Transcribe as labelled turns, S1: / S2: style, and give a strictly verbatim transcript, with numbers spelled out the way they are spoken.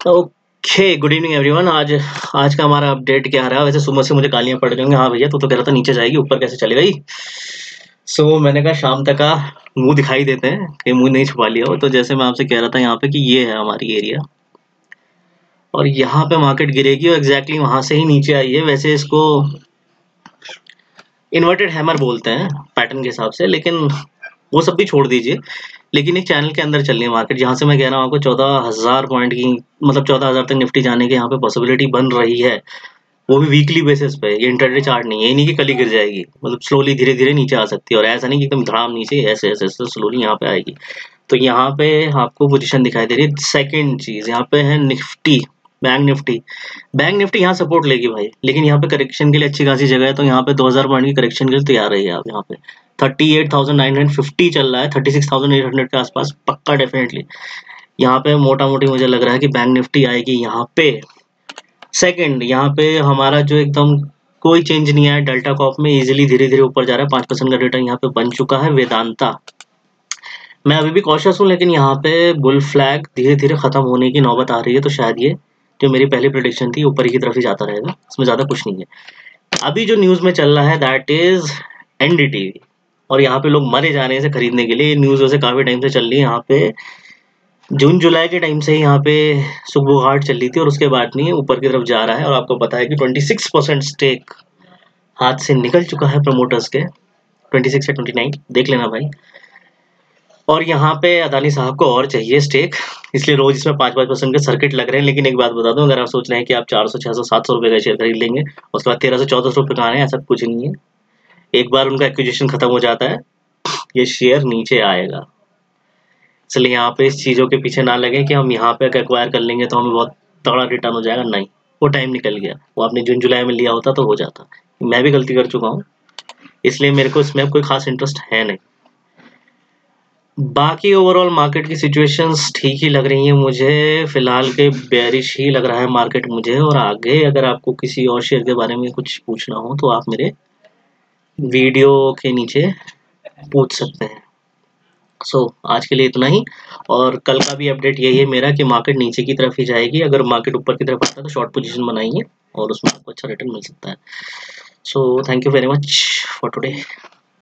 S1: Okay, good evening everyone. आज आज का हमारा अपडेट क्या रहा? वैसे सुबह से मुझे गालियां पड़ रही होंगी, हाँ भैया तू तो कह रहा था नीचे जाएगी, ऊपर कैसे चले गई। सो so, मैंने कहा शाम तक का मुंह दिखाई देते हैं कि मुंह नहीं छुपा लिया हो। तो जैसे मैं आपसे कह रहा था यहाँ पे कि ये है हमारी एरिया और यहाँ पे मार्केट गिरेगी और एग्जैक्टली वहां से ही नीचे आई है। वैसे इसको इन्वर्टेड हैमर बोलते हैं पैटर्न के हिसाब से, लेकिन वो सब भी छोड़ दीजिए। लेकिन एक चैनल के अंदर चल रही है मार्केट, जहां से मैं कह रहा हूँ आपको चौदह हजार पॉइंट की, मतलब चौदह हजार तक निफ्टी जाने की यहाँ पे पॉसिबिलिटी बन रही है, वो भी वीकली बेसिस पे। ये इंटरडे चार्ट नहीं है, ये नहीं कि कल ही गिर जाएगी, मतलब स्लोली धीरे धीरे नीचे आ सकती है। और ऐसा नहीं कि एकदम धड़ाम नीचे, ऐसे ऐसे ऐसे स्लोली यहाँ पे आएगी। तो यहाँ पे आपको पोजीशन दिखाई दे रही है। सेकेंड चीज यहाँ पे है Nifty, bank Nifty. Bank Nifty यहाँ सपोर्ट लेगी भाई, लेकिन यहाँ पे करेक्शन के लिए अच्छी खासी जगह है। तो यहाँ पे दो हजार पॉइंट की करेक्शन के लिए तैयार रही है आप। यहाँ पे thirty eight thousand nine hundred fifty चल रहा है, thirty six thousand eight hundred के आसपास पक्का डेफिनेटली यहाँ पे मोटा मोटी मुझे लग रहा है कि बैंक निफ्टी आएगी यहाँ पे। सेकंड, यहाँ पे हमारा जो एकदम कोई चेंज नहीं आया, डेल्टा कॉप में इजीली धीरे धीरे ऊपर जा रहा है, पांच परसेंट का रिटर्न यहाँ पे बन चुका है। वेदांता, मैं अभी भी कॉशियस हूँ, लेकिन यहाँ पे बुल फ्लैग धीरे धीरे खत्म होने की नौबत आ रही है। तो शायद ये जो मेरी पहली प्रेडिक्शन थी ऊपर की तरफ ही जाता रहेगा, इसमें ज्यादा कुछ नहीं है। अभी जो न्यूज में चल रहा है दैट इज एनडीटीवी, और यहाँ पे लोग मरे जा रहे हैं इसे खरीदने के लिए। ये न्यूज वैसे काफी टाइम से चल रही है, यहाँ पे जून जुलाई के टाइम से ही यहाँ पे सुबुगाहट चल रही थी और उसके बाद नहीं ऊपर की तरफ जा रहा है। और आपको पता है कि छब्बीस परसेंट स्टेक हाथ से निकल चुका है प्रमोटर्स के, छब्बीस या उनतीस देख लेना भाई। और यहाँ पे अदानी साहब को और चाहिए स्टेक, इसलिए रोज इसमें पाँच पाँच परसेंट के सर्किट लग रहे हैं। लेकिन एक बात बता दूं, अगर आप सोच रहे हैं कि आप चार सौ छह सौ सात सौ रुपए का शेयर खरीद लेंगे उसके बाद तेरह सौ चौदह सौ रुपए का आने, ऐसा कुछ नहीं है। एक बार उनका एक्विजिशन खत्म हो जाता है ये शेयर नीचे आएगा। इसलिए यहाँ पे इस चीजों के पीछे ना लगे कि हम यहाँ पे एक्वायर कर लेंगे तो हमें बहुत तगड़ा रिटर्न हो जाएगा। नहीं, वो टाइम निकल गया। वो आपने जून जुलाई में लिया होता तो हो जाता। मैं भी गलती कर चुका हूँ, इसलिए मेरे को इसमें अब कोई खास इंटरेस्ट है नहीं। बाकी ओवरऑल मार्केट की सिचुएशंस ठीक ही लग रही हैं मुझे, फिलहाल के बेरिश ही लग रहा है मार्केट मुझे। और आगे अगर आपको किसी और शेयर के बारे में कुछ पूछना हो तो आप मेरे वीडियो के नीचे पूछ सकते हैं। सो so, आज के लिए इतना ही, और कल का भी अपडेट यही है मेरा कि मार्केट नीचे की तरफ ही जाएगी। अगर मार्केट ऊपर की तरफ आता है तो शॉर्ट पोजीशन बनाइए और उसमें आपको अच्छा रिटर्न मिल सकता है। So thank you very much for today.